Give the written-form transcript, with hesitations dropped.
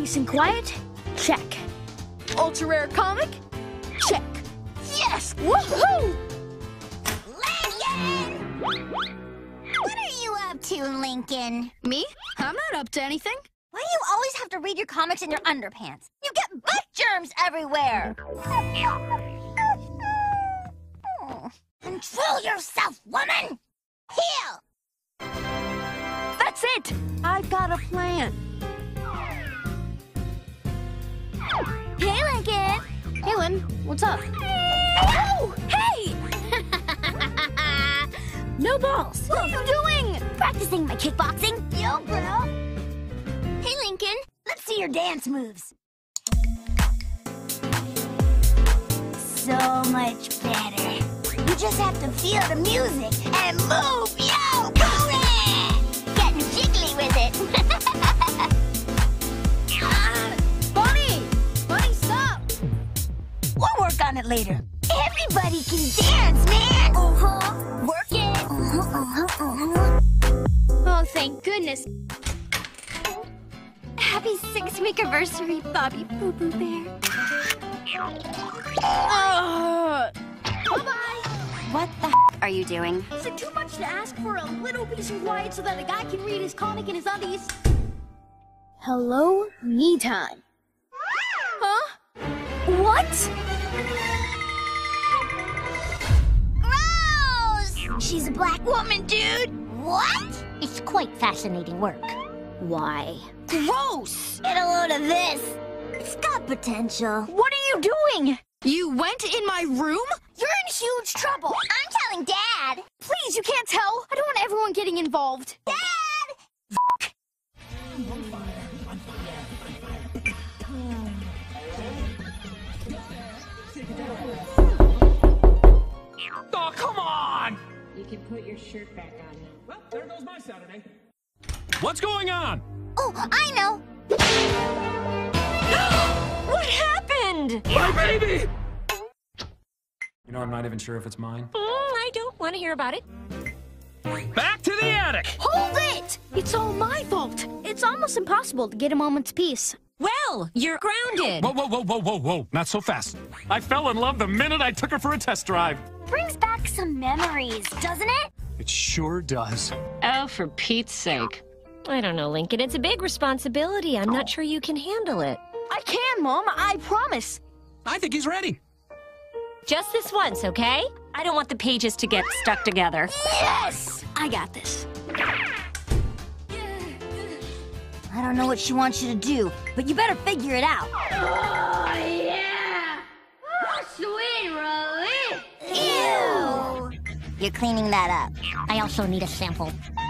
Peace and quiet? Check. Ultra rare comic? Check. Yes! Woohoo! Lincoln! What are you up to, Lincoln? Me? I'm not up to anything. Why do you always have to read your comics in your underpants? You get butt germs everywhere! Control yourself, woman! Heel! That's it! I've got a plan. Hey, Lincoln! Hey, Lynn, what's up? Oh! Hey! No balls! What are you doing? Practicing my kickboxing. Yo, bro! Hey, Lincoln, let's see your dance moves. So much better. You just have to feel the music and move, yo! Booty! Getting jiggly with it. Bunny, stop! We'll work on it later. Everybody can dance, man! Work it! Oh, thank goodness. Happy 6th-week anniversary, Bobby Boo Boo Bear. Bye-bye. What the are you doing? Is it too much to ask for a little peace and quiet so that a guy can read his comic in his undies? Hello, me time. Huh? What? Rose! She's a black woman, dude! What? It's quite fascinating work. Why? Gross! Get a load of this. It's got potential. What are you doing? You went in my room? You're in huge trouble. I'm telling Dad. Please, you can't tell. I don't want everyone getting involved. Dad! Oh, come on! You can put your shirt back on now. Well, there goes my Saturday. What's going on? Oh, I know. What happened? My baby! You know, I'm not even sure if it's mine. I don't want to hear about it. Back to the attic! Hold it! It's all my fault. It's almost impossible to get a moment's peace. Well, you're grounded. Whoa, whoa, whoa, whoa, whoa, whoa. Not so fast. I fell in love the minute I took her for a test drive. Brings back some memories, doesn't it? It sure does. Oh, for Pete's sake. I don't know, Lincoln. It's a big responsibility. I'm not sure you can handle it. I can, Mom. I promise. I think he's ready. Just this once, okay? I don't want the pages to get stuck together. Yes! I got this. I don't know what she wants you to do, but you better figure it out. Oh, yeah! Sweet relief! Ew! You're cleaning that up. I also need a sample.